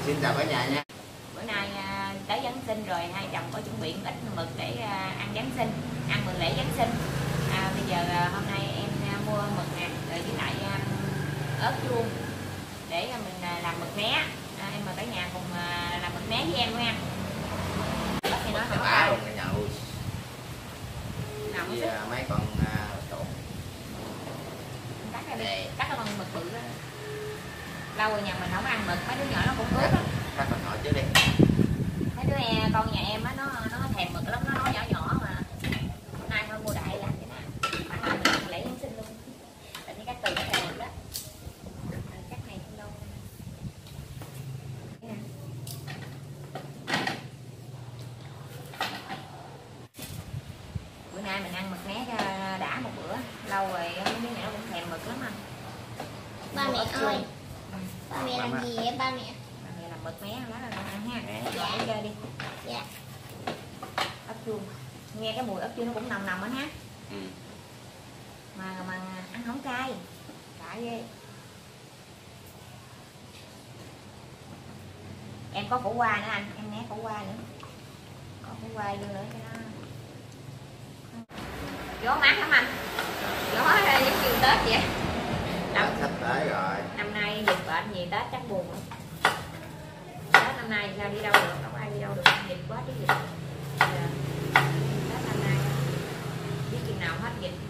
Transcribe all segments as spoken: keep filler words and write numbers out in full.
Xin chào cả nhà nha. Bữa nay tới Giáng sinh rồi, hai chồng có chuẩn bị ít mực để ăn Giáng sinh, ăn mừng lễ Giáng sinh. À, bây giờ hôm nay em mua mực nè, rồi với lại ớt chuông để mình làm mực né. À, em mời cả nhà cùng làm mực né với em luôn nha. Thì nó bả luôn cả nhà ơi. Nào với mấy con trộn. Cắt ra đi, cắt cái con mực bự đó. Lâu rồi nhà mình không ăn mực, mấy đứa nhỏ nó cũng ướt lắm. Cắt con nhỏ trước đi. Mấy đứa em, con nhà em á, nó nó thèm mực lắm, nó nói nhỏ nhỏ mà. Hôm nay thôi mua đại làm thế nào. Ăn làm mình lễ Giáng sinh luôn. Tại vì cắt từ nó thèm mực đó. Cắt này không đâu. Bữa nay mình ăn mực né cho đã một bữa. Lâu rồi mấy đứa nhỏ nó cũng thèm mực lắm anh. Ba mẹ ơi, ba mẹ làm gì vậy ba mẹ? Ba mẹ làm mực né đó là con ăn ha. Dạ. Để chơi đi. Dạ. Ớt chuông. Nghe cái mùi ớt chuông nó cũng nồng nồng á ha. Ừ. Mà mà ăn không cay. Cay ghê. Em có khổ qua nữa anh, em né khổ qua nữa. Có khổ qua vô nữa cho nó. Gió mát lắm anh. Gió giống như Tết vậy. Năm sắp tới rồi. Năm nay dịch bệnh gì Tết chắc buồn lắm. Tết năm nay sao đi đâu được, không ai đi đâu được, dịch quá chứ dịch. Giờ, Tết năm nay biết chừng nào hết dịch.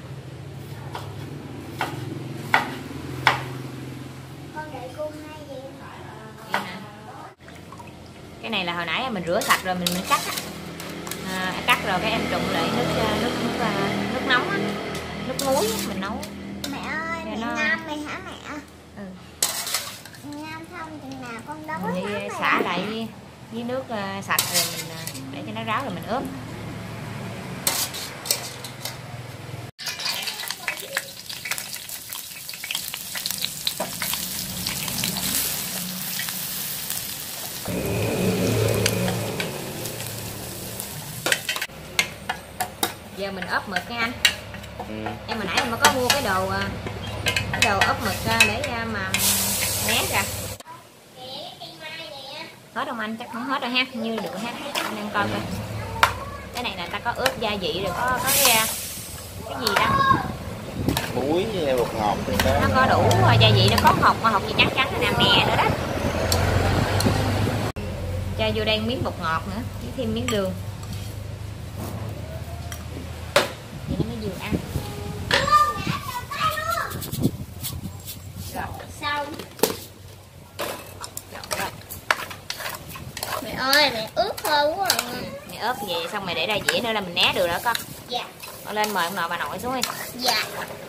Con đợi cô hai vậy. Vậy nè. Cái này là hồi nãy mình rửa sạch rồi mình mình cắt á. À, cắt rồi cái em trụng lại nước nước nước nước nóng á, nước muối á, mình nấu. Mẹ ơi, mẹ nó... ngâm mày hả mẹ? Ừ. Ngâm xong chừng nào con đói Mình đi xả lại với, với nước uh, sạch rồi mình uh, để cho nó ráo rồi mình ướp. Giờ mình ướp mực nha anh. Ừ. Em hồi nãy em có mua cái đồ cái đồ ướp mực để mà né ra. Hết không anh? Chắc không hết rồi ha. Như được hết. Anh em coi coi. Cái này là ta có ướp gia vị rồi có có cái cái gì đó. Muối với bột ngọt Nó có đủ gia vị, nó có hột mà hột gì trắng trắng nó nằm nè nữa đó. Cho vô đây miếng bột ngọt nữa, với thêm miếng đường. Vậy nó mới vừa ăn. Rồi. Xong. Mẹ ơi, mẹ ướp hơn quá à. Mẹ ướp vậy xong mày để ra dĩa nữa là mình né được đó con. Dạ. Con lên mời ông nội bà nội xuống đi. Dạ.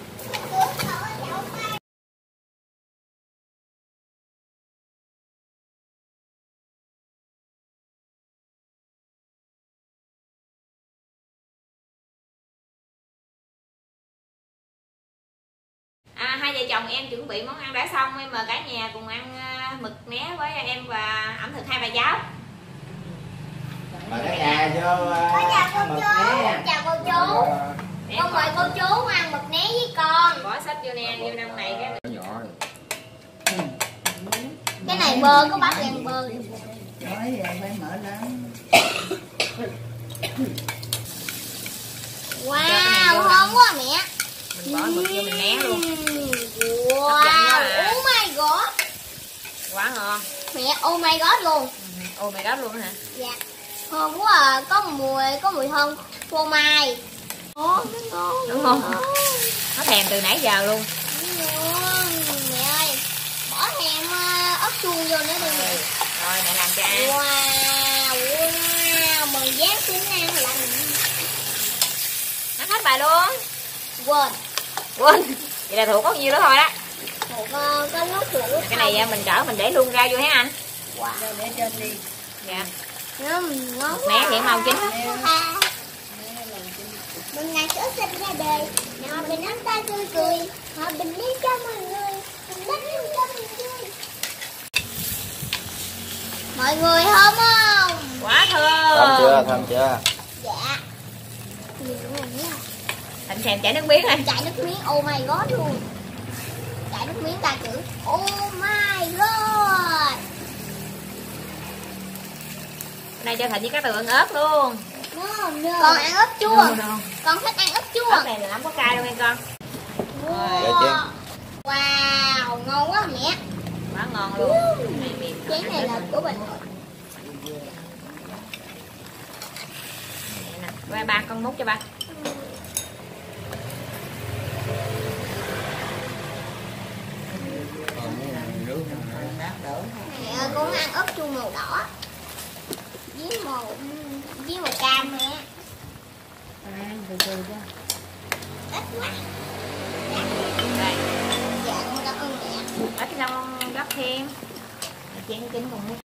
À, hai vợ chồng em chuẩn bị món ăn đã xong, em mời cả nhà cùng ăn uh, mực né với em và ẩm thực hai bà cháu. Mời cả nhà vô Con chào cô mực chú, né. chào cô chú. Con mời cô chú ăn mực né với con. Bỏ sách vô nè, vô trong này cái Nhỏ rồi. Cái này bơ, có bác ăn bơ. Nói vậy phải mở lắm. Wow, ngon quá mẹ. mình bỏ mực vô mình né luôn. Wow, oh my god. Quá ngon. Mẹ oh my god luôn. Ồ mày đó luôn hả? Dạ. Ngon quá à, có mùi có mùi thơm phô mai. Ngon, ngon. Đúng không? Nó thèm từ nãy giờ luôn. Ngon. Mẹ ơi, bỏ thêm ớt chuông vô nữa đi mẹ. Rồi mẹ làm cho ăn. Wow, wow, mừng Giáng sinh ăn là Ăn hết bài luôn. quên. Quên. Vậy là thuộc có nhiêu đó thôi đó. Một cái nước sữa. Cái này mình cỡ mình để luôn ra vô hả anh? Wow. Để trên đi. Dạ. Ngon, ngon. Né thì mau chín. Mừng ngày Giáng sinh ra đời, hòa bình ấm ta tươi cười, hòa bình đến cho mọi người, mình đất luôn cho mọi người. Mọi người thơm không? Quá thơm. Thơm chưa? Thơm chưa? Dạ. Nhiều rồi nha. Thịnh thèm chảy nước miếng hả? Chảy nước miếng oh my god luôn. Chảy nước miếng ta chữ oh my god. Này cho thịt với cá tường ớt luôn. No, no. Con ăn ớt chua. No, no. Con thích ăn ớt chua. Ớt này là không có cay đâu nghe con. Wow, wow, ngon quá mẹ. Quá ngon luôn. Chén này là của mình. Ba ba con múc cho ba. Mẹ ơi, con ăn ớt chua màu đỏ với màu với màu cam mẹ. Ăn từ từ cho. Ít quá. Đây. Dạ con cảm ơn mẹ. Ít xong gấp thêm. Chén kính còn múc.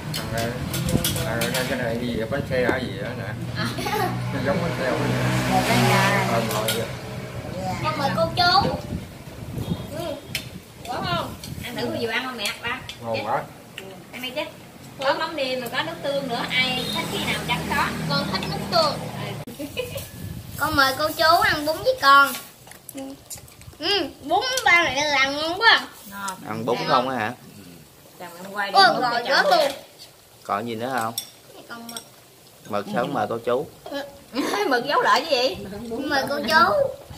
À, cái này gì vậy? Bánh xe hả gì đó nè. Nó giống bánh xe vậy. Một cái nhà. Ờ, rồi. Con mời cô chú. Ừ. Có không? Ăn thử bao giờ ăn không mẹ? Ba. Ngon quá. Ăn đi chứ. Có mắm nêm mà có nước tương nữa. Ai thích cái nào chấm đó. Con thích nước tương. Con mời cô chú ăn bún với con. Ừ, bún ba này làm ngon quá. Ngon. Ăn bún không á hả? Chồng em quay đi. Ôi rồi rớt luôn. Còn gì nữa không? Còn mực. Mực sớm mời cô chú. Mực dấu lợi chứ gì? Mời cô chú.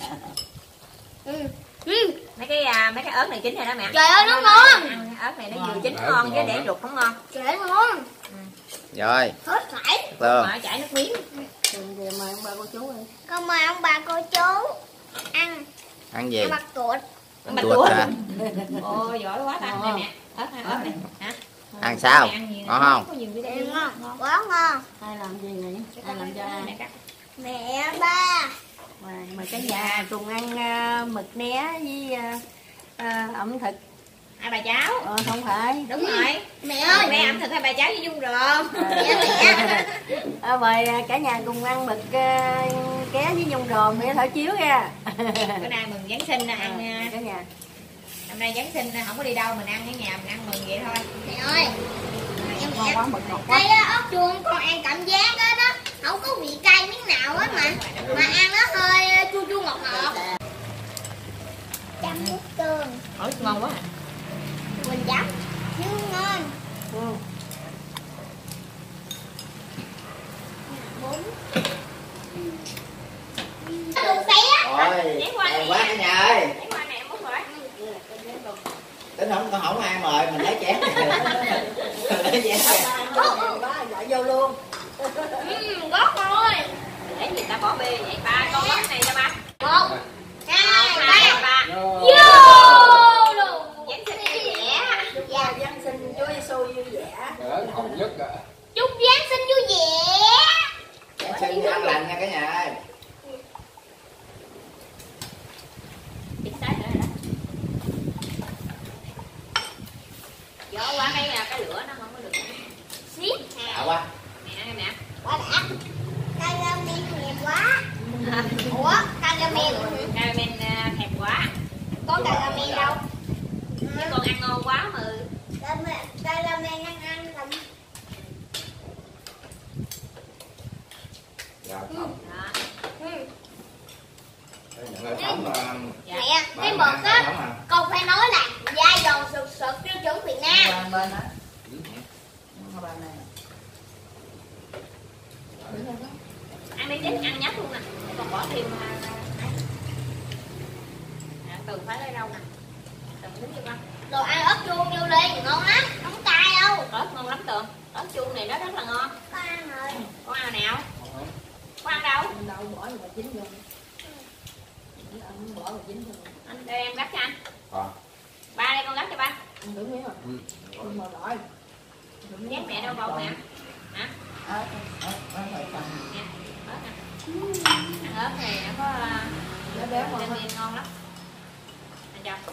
Ừ. Ừ. Mấy cái à, mấy cái ớt này chín rồi đó mẹ. Trời ơi nó ngon. Ăn ớt này nó vừa chín ngon chứ để ruột không ngon. Trời ơi ngon. Rồi. Hết sảy. Tương. Mà chảy nước miếng. Thường thì mời ông bà cô chú đi. Con mời ông bà cô chú ăn. Ăn gì? Ăn bạch tuột. Ăn bạch Tuột tuột. hả? Ôi giỏi quá ta. Đây mẹ. Ớt này, ớt này. Hả? Ăn sao? Ăn gì Ngon không? Có nhiều Ừ, vitamin ngon. ngon. Quá ngon. Ai làm gì này? Ai làm cho ai? Mẹ ba. Mà, mà cái nhà cùng ăn uh, mực né với uh, uh, ẩm thực. Hai bà cháu. Ờ, không phải. Đúng rồi. Mẹ ơi. Mẹ ẩm thực hai bà cháu với dung rồm. Mẹ mẹ. À, mời uh, cả nhà cùng ăn mực uh, ké với nhung rồm để thở chiếu nha. Bữa nay mừng Giáng sinh là ăn À, cả nhà. năm nay Giáng sinh không có đi đâu, mình ăn ở nhà mình ăn mừng vậy thôi. Mẹ ơi. Em Ngon quá, mực ngọt quá. Cây ớt chuông con ăn cảm giác đó đó. Không có vị cay miếng nào hết mà. Mà ăn nó hơi chua chua ngọt ngọt. Chấm nước tương. Ôi ngon quá à. Mình chấm. Nhưng ngon. Ừ. Bún. Đường xé. Rồi. Nhảy qua Đẹp nè. quá cả nhà ơi. Nhảy qua nè, muốn rồi. Tính không con không ai mời mình lấy chén. Lấy chén. Ba dạ vô luôn. Ừm, gót thôi. Để gì ta bỏ bê vậy ba con bánh này cho ba. Một, hai, Hai ba. ba. Vô luôn. Giáng sinh vui vẻ. Dạ. Giáng sinh Chúa Giêsu vui vẻ. Ở hồng nhất à. Chúc Giáng sinh vui vẻ. Giáng sinh ăn lành nha cả nhà ơi. Biết tới nữa rồi đó. Gió quá cái cái lửa nó không có được. Xíp. Đã quá. Mẹ ăn nè. Quá đã. Caramel đẹp quá. Ủa, caramel. Caramel thèm quá. Có caramel đâu? Chứ con ăn ngon quá mà. Caramel, caramel ăn ăn làm. Dạ không. Đó. Ừ. Nhận lời sống là Dạ. Mẹ, ba cái mẹ mực á, sống à. con phải nói là da giòn sực sực tiêu chuẩn Việt Nam. Bên bên đó. Bên này. Ăn đi chứ, ăn nhấp luôn nè. Để con bỏ thêm à, à, từ phải lấy rau nè. Từ muốn gì con? Đồ ăn ớt chuông vô đi, ngon lắm, không cay đâu. Ớt ngon lắm Tường. Ớt chuông này nó rất là ngon. Con ăn rồi. Có ăn nào? Có ăn đâu? Đâu bỏ vào chín vô. Anh bỏ vào chín vô. Anh đây em gắp cho anh. Còn. Ba đây con gắp cho ba. Anh thử miếng rồi. Ừ. Không màu đỏ. Chén mẹ đâu bông nè. Hả? Ớt, ớt, ớt rồi cầm. Nè, ớt nè. Ăn ớt này nó có Nó béo ngon vitamin hơn. ngon lắm. Anh cho.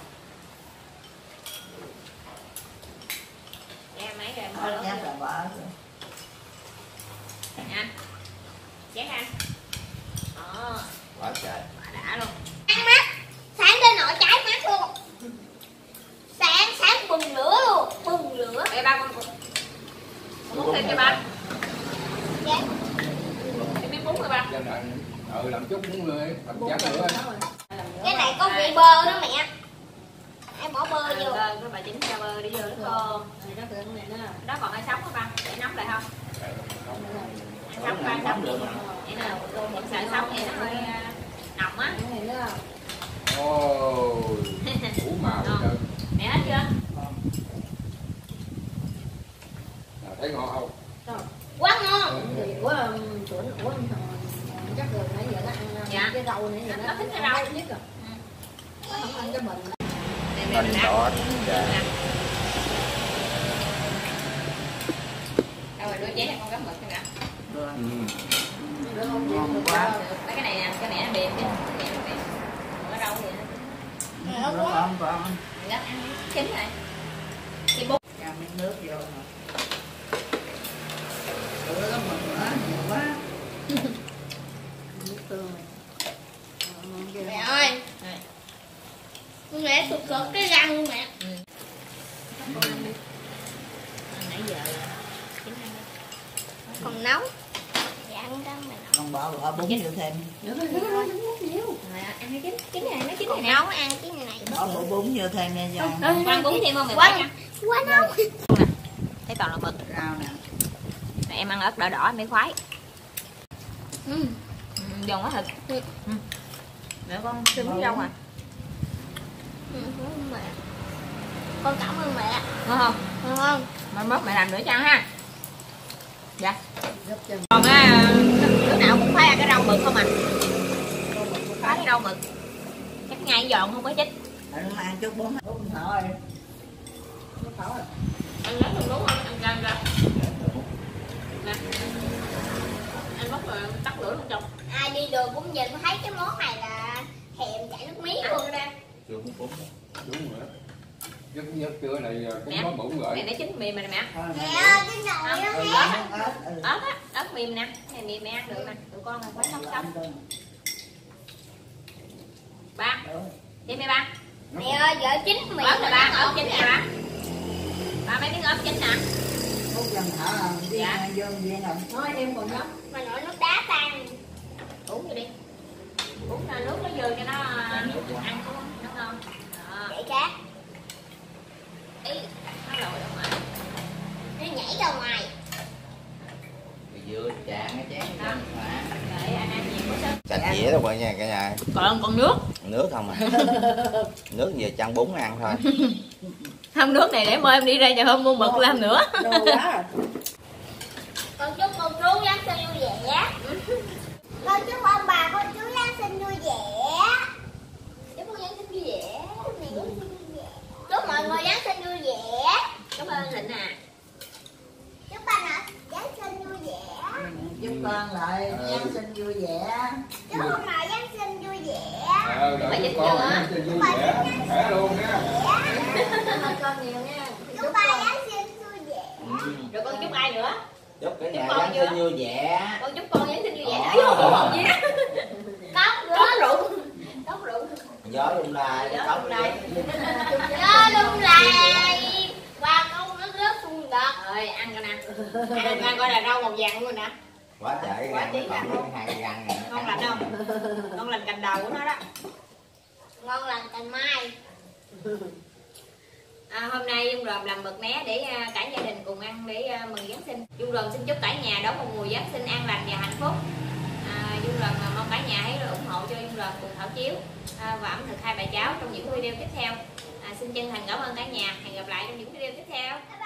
Để em mấy rồi em bỏ Ớt lửa. nhát là bỏ ớt rồi. Nè anh. Chén anh. Đó, Quá trời. quả đã luôn. Ăn mắt, sáng lên nổi cháy mắt luôn. Sáng sáng bừng lửa luôn, bừng lửa. Đây ba con con muốn thêm cho ba. Dạ. Em miếng bún rồi ba. Cho nên, ừ, làm chút muốn lên, làm chán nữa. Cái này có vị bơ đó mẹ. Em bỏ bơ vô. Bơ, cái bà chính cho bơ đi vô nước khô. Này đó tượng này nữa. Đó còn ai sống không ba? Để nóng lại không? sống ra sống được vậy nè, thịt sợi sống thì nó hơi nồng á. Ôi, củ màu trời. Mẹ hết chưa? À, thấy ngon không? Quá ngon. Ủa, chỗ nó ủa chắc rồi nãy giờ nó ăn Dạ. cái rau nãy giờ Nó nó thích cái rau. nhất rồi. Nó không ăn cái bình. Đây Hành nè. đỏ. Dạ. Đâu rồi, đứa chế này con cá mực nè. Ừ. Được không? Ngon quá. Mấy cái này nè, cái mẹ nó bìm cái mẹ nó bìm. Còn cái rau thì nó Nó không còn nó ăn chín rồi. Thì bún. cho miếng nước vô nè. Ủa nó mực nữa, nhiều quá. Nước tương này. Mẹ ơi, mẹ sụt sụt cái răng luôn mẹ. Ừ. Nãy giờ chín ăn đó. Còn nấu. Dạ ăn răng mẹ. Con bỏ bỏ bún vô thêm. Nữa rồi, nữa rồi, nhiều. Rồi ăn cái chín, chín này nó chín này Còn nè. nấu ăn cái này. Bỏ bổ bún vô thêm nha Giang. Con bún thêm không mày Quá quay nha. quá nấu. Thấy toàn là mực. Rau nè. Rồi em ăn ớt đỏ đỏ mới khoái. Ừ. Ừ, giòn quá thịt. Ừ. Ừ. Để con xin miếng rau à. Ừ, cảm ơn mẹ. Con cảm ơn mẹ. Ngon không? Ngon không? Mai mốt mẹ làm nữa cho ăn ha. Dạ. Gấp chân. Còn á, đứa nào cũng phải ăn cái rau mực không à. Phải cái rau mực. Chắc ngay giòn không có chết. Anh ăn chút bún. Bún thôi. Anh lấy thùng đúng không? Anh căng ra. Nè. Anh móc rồi tắt lửa luôn chồng. Ai đi đường cũng nhìn thấy cái món này là thèm chảy nước miếng luôn đó. Chưa cũng bún. Đúng rồi. Giấc giấc trưa này cũng Mẹ. có bụng rồi. Cái này nó chín mềm rồi nè mẹ. Thôi Mẹ mẹ. ơi, cái nồi đó Ừ, mẹ. ớt, ớt, ừ. Ớt á, ớt mềm nè. Cái này mềm mẹ ăn được nè. Tụi con là phải sống sống. Ba. Đi mẹ ba. Mẹ ơi, vợ chín mì. Ớt này ba, ớt chín nè ba. Ba mấy miếng ớt chín nè. Hút dần thở là viên Dạ. vô viên rồi. Nói em còn nhóc. Mà nồi nước đá tan. Uống vô đi. Uống ra nước nó vô cho nó ăn cũng nó ngon. Đó. Để cá. Ý, nó lội ra ngoài. Nó nhảy ra ngoài. Vừa chạm cái chén Đó. mà. Để anh ăn nhiều quá sớm. Sạch dĩa đâu mọi nha cả nhà. Còn còn nước. Nước không à. Nước về chăn bún ăn thôi. Không, nước này để mời em đi ra chờ hôm mua mực làm nữa. Đồ quá. Con chúc cô chú Giáng sinh vui vẻ. Con chúc ông bà cô chú Giáng sinh vui vẻ. Chúc cô Giáng sinh vui vẻ. Chúc mọi người Giáng sinh vui vẻ. Cảm ơn Thịnh à. Chúc ba nè Giáng sinh vui vẻ. Chúc con lại Giáng sinh vui vẻ. Chúc ông bà Giáng sinh vui vẻ. Ờ, đợi Phải cho dính con chưa? ăn cho vui vẻ. Khỏe luôn nha. Cảm ơn con nhiều nha. Chúc ba Giáng sinh vui vẻ. Ừ. Rồi con chúc ai nữa? Chúc cả nhà con Giáng chưa? sinh vui vẻ. Con chúc con Giáng sinh vui vẻ. Ờ. Ây dồi, gì đó. Cốc Cốc rửa. rượu. Cốc rượu. Gió lung lai, Gió tóc lung lai. Nó lung lay. Qua câu nó rớt xuống đất. Rồi ăn coi nè. Ăn ăn coi là rau màu vàng luôn nè. Quá trời Quá răng tí nó răng còn luôn. hai cái răng này. Ngon lành không? Ngon lành cành đầu của nó đó. Ngon lành cành mai. À, hôm nay Dung Ròm làm mực né để uh, cả gia đình cùng ăn để uh, mừng Giáng sinh. Dung Ròm xin chúc cả nhà đón một mùa Giáng sinh an lành và hạnh phúc. À, Dung Ròm uh, mong cả nhà hãy ủng hộ cho Dung Ròm cùng Thảo Chiếu uh, và ẩm thực hai bà cháu trong những video tiếp theo. À, xin chân thành cảm ơn cả nhà. Hẹn gặp lại trong những video tiếp theo.